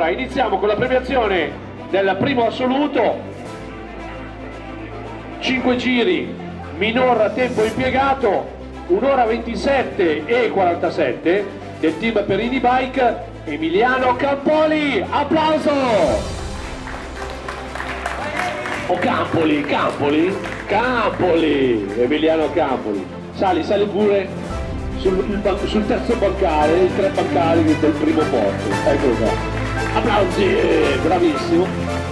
Allora, iniziamo con la premiazione del primo assoluto. 5 giri, minor tempo impiegato, 1 ora 27 e 47 del team Perini Bike, Emiliano Campoli. Applauso! O Campoli, Emiliano Campoli. Sali pure sul terzo bancale, i 3 bancali del primo posto. Eccolo qua. Applausi, bravissimo.